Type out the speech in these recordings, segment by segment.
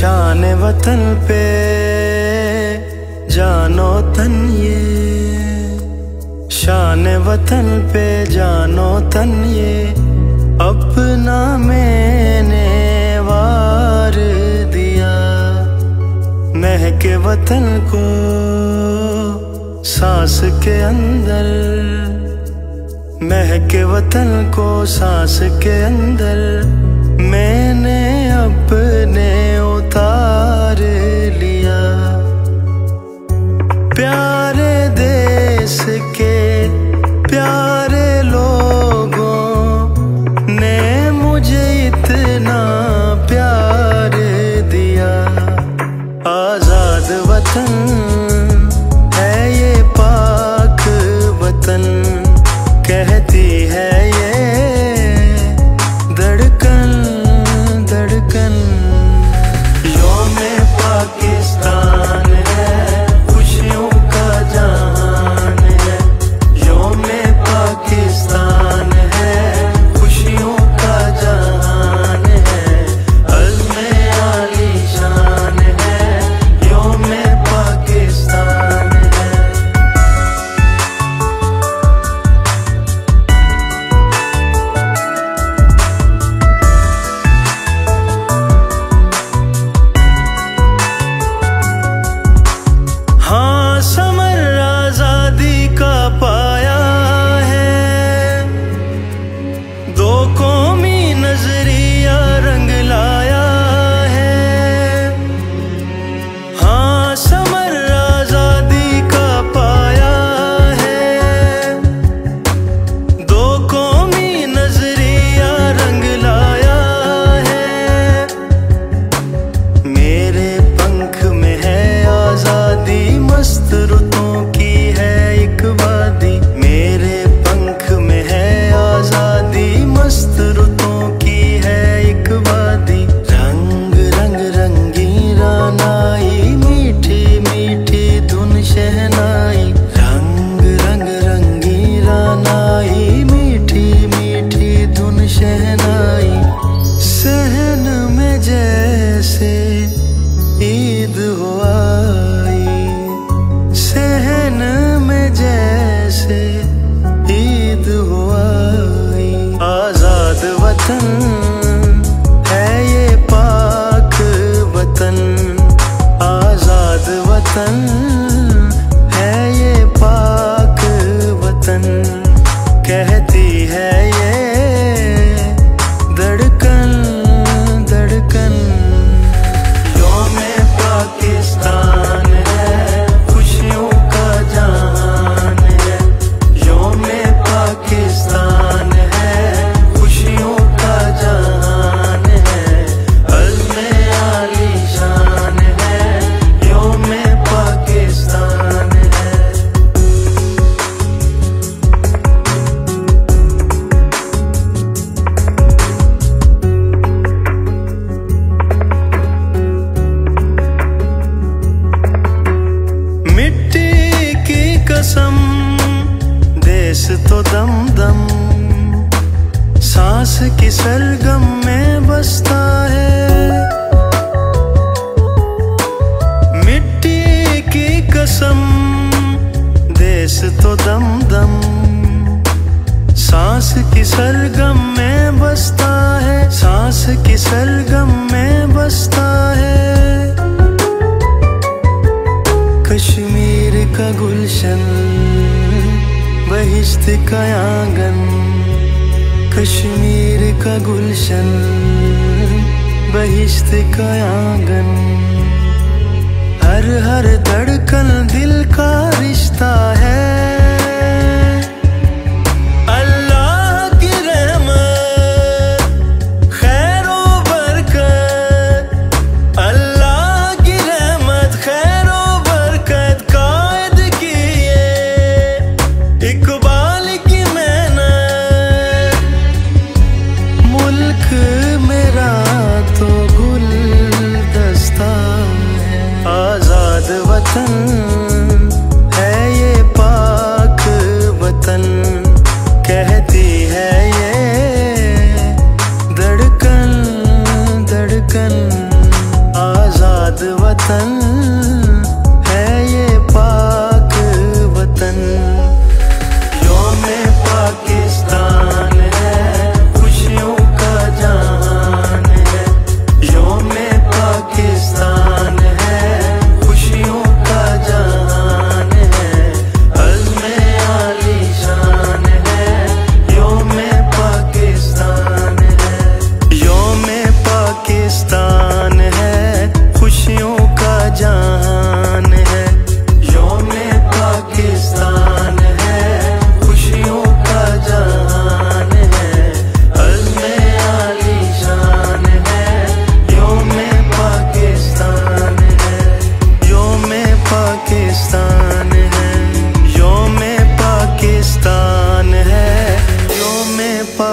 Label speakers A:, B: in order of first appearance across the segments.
A: शान वतन पे जानो तन ये, शान वतन पे जानो तन ये, अपना मैंने वार दिया। महके वतन को सांस के अंदर, महके वतन को सांस के अंदर, मैंने अपने उतार लिया। प्यारे देश के प्यारे लोगों ने मुझे इतना प्यार दिया। आजाद वतन है ये पाक वतन, कहती है ये धड़कन धड़कन। यौम-ए पाकिस्तान है, खुशियों का जहान है। यौम-ए पाकिस्तान है, खुशियों का जहान है। अज़्म-ए आलीशान है, यौम-ए पाकिस्तान है। हाँ, समर आजादी का पाया है, दो कौमी नजरिया रंग लाया है। हाँ, समर आजादी का पाया है, दो कौमी नजरिया रंग लाया है। मेरे पंख में है आजादी, मस्त रुतों की है एक वादी। मेरे पंख में है आजादी, मस्त रुतों की है एक वादी। रंग रंग रंगी रानाई, मीठी मीठी धुन शहनाई। रंग रंग रंगी रानाई, मीठी मीठी धुन शहनाई। सहन में जैसे ईद हो आई, सहन में जैसे ईद हो आई। आजाद वतन है ये पाक वतन, आजाद वतन है ये पाक वतन, कहती है ये धड़कन धड़कन। यौम-ए पाकिस्तान है, खुशियों का जहान है। यौम-ए पाकिस्तान है, खुशियों का जहान है। अज़्म-ए आलीशान है, यौम-ए पाकिस्तान है। मिट्टी की कसम, देश तो दम दम, सांस की सरगम में बसता है। मिट्टी की कसम, देश तो दम दम, सांस की सरगम में बसता है। सांस की सरगम में बसता है। कश्मीर का गुलशन, बहिश्त का आंगन। कश्मीर का गुलशन, बहिश्त का आंगन। हर हर धड़कन दिल का रिश्ता है। अल्लाह की रहमत, खैरो बरकत। अल्लाह की रहमत, खैरो बरकत, कायद की ये इकबाल की मेहनत। मुल्क मेरा तो गुलदस्ता है। आजाद वतन है ये पाक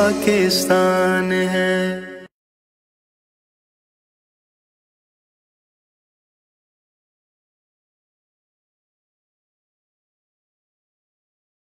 A: पाकिस्तान है।